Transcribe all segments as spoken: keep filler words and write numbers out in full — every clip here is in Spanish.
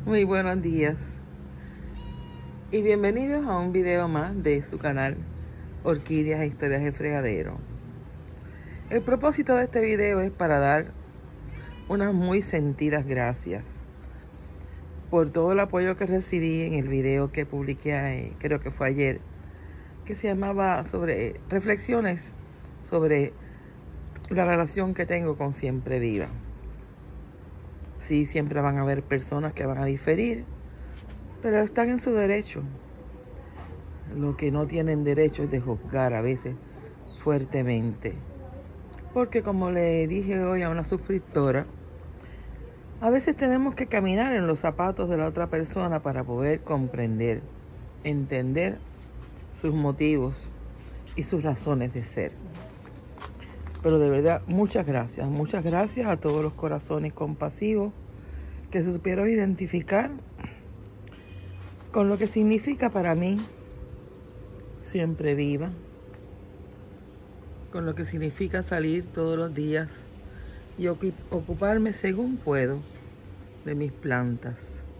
Muy buenos días y bienvenidos a un video más de su canal Orquídeas e Historias de Fregadero. El propósito de este video es para dar unas muy sentidas gracias por todo el apoyo que recibí en el video que publiqué, creo que fue ayer, que se llamaba sobre reflexiones sobre la relación que tengo con Siempre Viva. Sí, siempre van a haber personas que van a diferir, pero están en su derecho. Lo que no tienen derecho es de juzgar a veces fuertemente. Porque como le dije hoy a una suscriptora, a veces tenemos que caminar en los zapatos de la otra persona para poder comprender, entender sus motivos y sus razones de ser. Pero de verdad, muchas gracias, muchas gracias a todos los corazones compasivos que se supieron identificar con lo que significa para mí Siempre Viva, con lo que significa salir todos los días y ocuparme según puedo de mis plantas.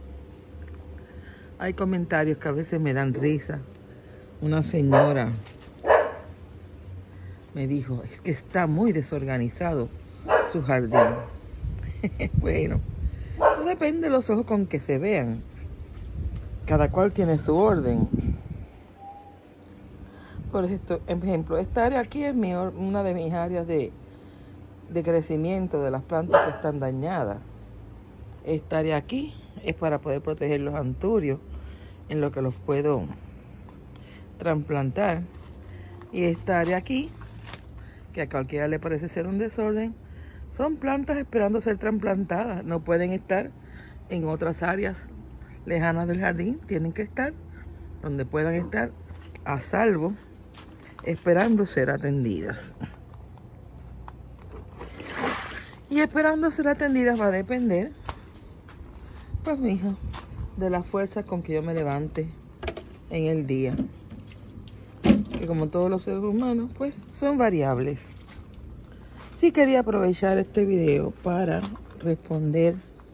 Hay comentarios que a veces me dan risa. Una señora me dijo, es que está muy desorganizado su jardín. Bueno, eso depende de los ojos con que se vean. Cada cual tiene su orden. Por ejemplo, esta área aquí es mi, una de mis áreas de, de crecimiento de las plantas que están dañadas. Esta área aquí es para poder proteger los anturios, en lo que los puedo trasplantar. Y esta área aquí, que a cualquiera le parece ser un desorden, son plantas esperando ser trasplantadas. No pueden estar en otras áreas lejanas del jardín, tienen que estar donde puedan estar a salvo, esperando ser atendidas. Y esperando ser atendidas va a depender, pues mija, de las fuerzas con que yo me levante en el día, que como todos los seres humanos, pues son variables. Sí quería aprovechar este video para responder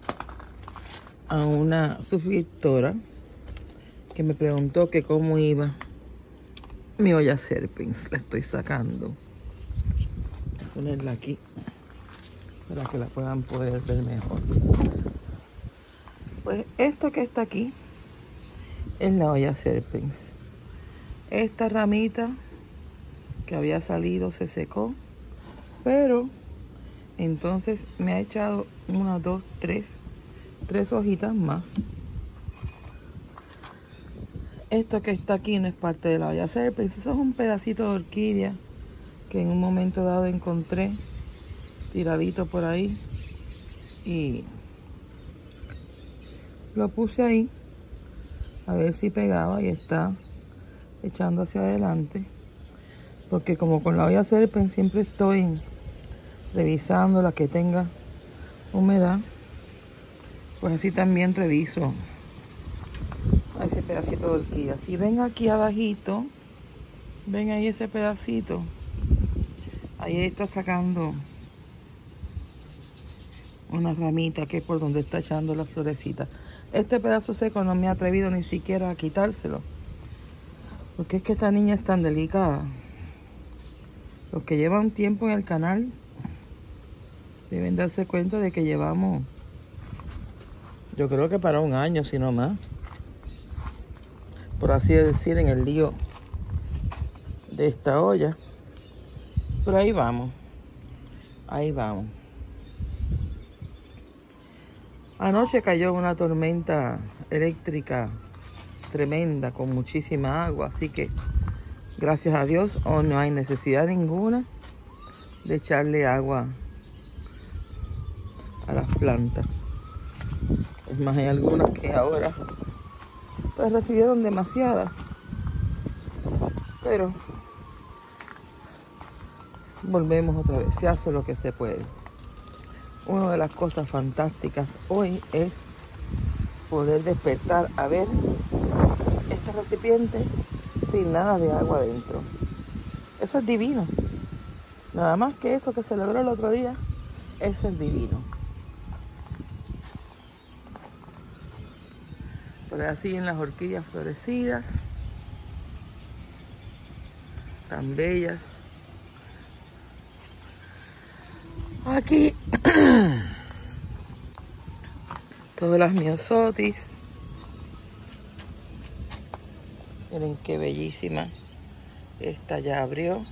a una suscriptora que me preguntó que cómo iba mi olla serpens. La estoy sacando. Voy a ponerla aquí para que la puedan poder ver mejor. Pues esto que está aquí es la olla serpens. Esta ramita que había salido se secó, pero entonces me ha echado una, dos, tres, tres hojitas más. Esto que está aquí no es parte de la olla serpens, eso es un pedacito de orquídea que en un momento dado encontré tiradito por ahí y lo puse ahí a ver si pegaba y está echando hacia adelante, porque como con la olla serpens siempre estoy revisando la que tenga humedad, pues así también reviso a ese pedacito de orquídea. Si ven aquí abajito, ven ahí ese pedacito, ahí está sacando una ramita que es por donde está echando las florecitas. Este pedazo seco no me he atrevido ni siquiera a quitárselo, porque es que esta niña es tan delicada. Los que llevan tiempo en el canal deben darse cuenta de que llevamos, yo creo que para un año, si no más, por así decir, en el lío de esta olla. Pero ahí vamos, ahí vamos. Anoche cayó una tormenta eléctrica tremenda con muchísima agua, así que gracias a Dios hoy no hay necesidad ninguna de echarle agua a las plantas. Es más, hay algunas que ahora pues recibieron demasiadas, pero volvemos otra vez, se hace lo que se puede. Una de las cosas fantásticas hoy es poder despertar a ver este recipiente sin nada de agua adentro. Eso es divino. Nada más que eso que se logró el otro día, eso es divino. Por ahí siguen las orquídeas florecidas. Tan bellas. Aquí todas las myosotis. Miren qué bellísima. Esta ya abrió.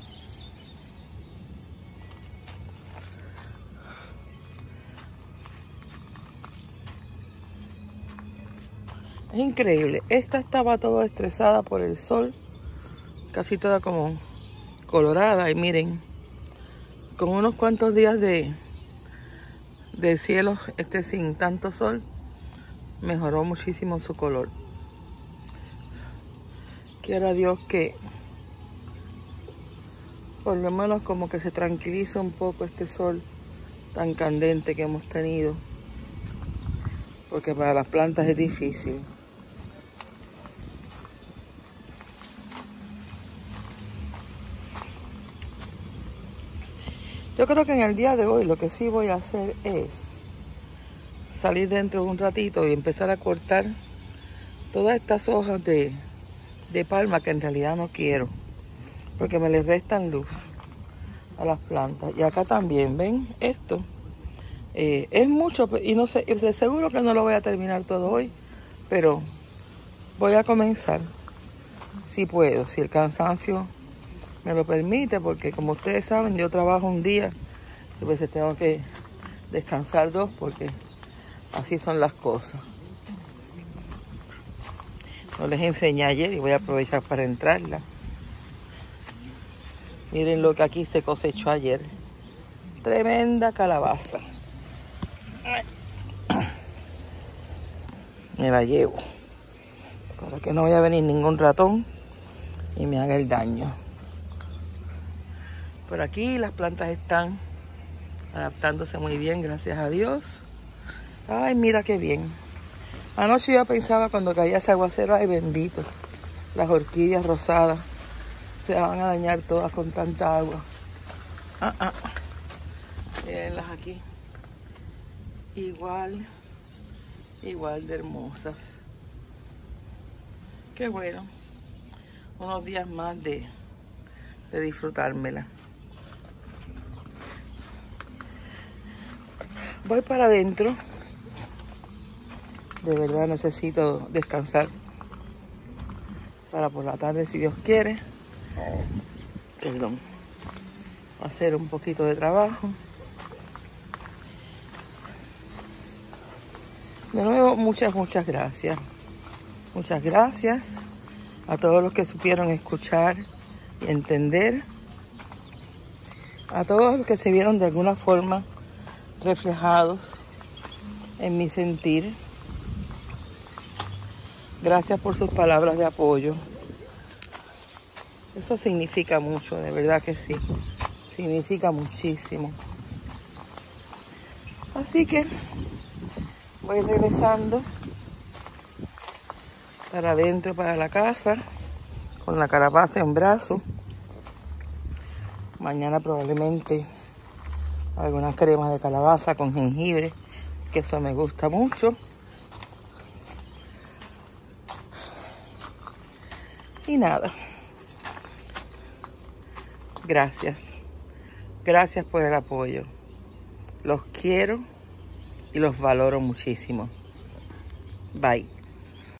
Es increíble. Esta estaba toda estresada por el sol. Casi toda como colorada. Y miren, con unos cuantos días de, de cielo este sin tanto sol, mejoró muchísimo su color. Quiera Dios que por lo menos como que se tranquilice un poco este sol tan candente que hemos tenido, porque para las plantas es difícil. Yo creo que en el día de hoy lo que sí voy a hacer es salir dentro de un ratito y empezar a cortar todas estas hojas de, de palma que en realidad no quiero, porque me les restan luz a las plantas. Y acá también, ¿ven? Esto eh, es mucho y no sé, de seguro que no lo voy a terminar todo hoy, pero voy a comenzar si puedo, si el cansancio me lo permite, porque como ustedes saben, yo trabajo un día y a veces tengo que descansar dos, porque así son las cosas. No les enseñé ayer y voy a aprovechar para entrarla. Miren lo que aquí se cosechó ayer. Tremenda calabaza. Me la llevo para que no vaya a venir ningún ratón y me haga el daño. Por aquí las plantas están adaptándose muy bien, gracias a Dios. Ay, mira qué bien. Anoche yo pensaba cuando caía ese aguacero, ay bendito, las orquídeas rosadas se van a dañar todas con tanta agua. Ah, ah. Mírenlas aquí. Igual, igual de hermosas. Qué bueno. Unos días más de, de disfrutármela. Voy para adentro. De verdad necesito descansar para por la tarde, si Dios quiere, perdón, hacer un poquito de trabajo. De nuevo, muchas, muchas gracias. Muchas gracias a todos los que supieron escuchar y entender. A todos los que se vieron de alguna forma reflejados en mi sentir. Gracias por sus palabras de apoyo. Eso significa mucho, de verdad que sí. Significa muchísimo. Así que voy regresando para adentro, para la casa, con la calabaza en brazo. Mañana probablemente algunas cremas de calabaza con jengibre, que eso me gusta mucho. Y nada. Gracias. Gracias por el apoyo. Los quiero y los valoro muchísimo. Bye.